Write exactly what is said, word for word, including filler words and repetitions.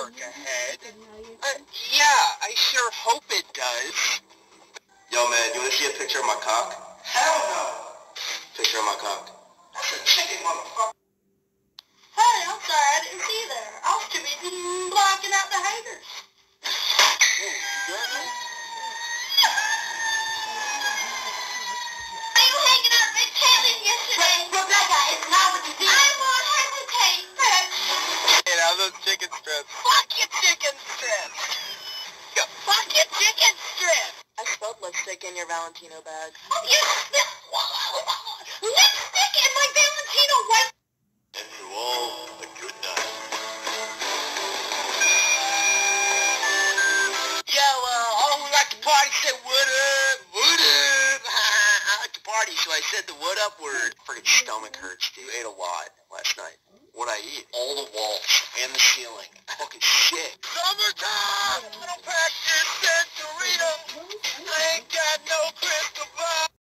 work ahead. Uh, yeah, I sure hope it does. Yo, man, you wanna see a picture of my cock? Hell no. Picture of my cock. That's a chicken, motherfucker. Hey, I'm sorry, I didn't see that. I was too busy blocking out the haters. Whoa, you got me? I was hanging out with Kaylin yesterday. But that guy is not what you did. I won't hesitate. Hey, now those chicken strips. Fuck your chicken strips. Go. Fuck your chicken strips. I spilled lipstick in your Valentino bag. Oh, you spilled lipstick in my Valentino white. And through all the good times. Yo, uh, all who like to party say what up, what up. I like to party, so I said the what up word. Freaking stomach hurts, dude. Ate a lot last night. What'd I eat? All the walls and the ceiling. Fucking shit. Summertime! I don't practice Santorito. I ain't got no crystal.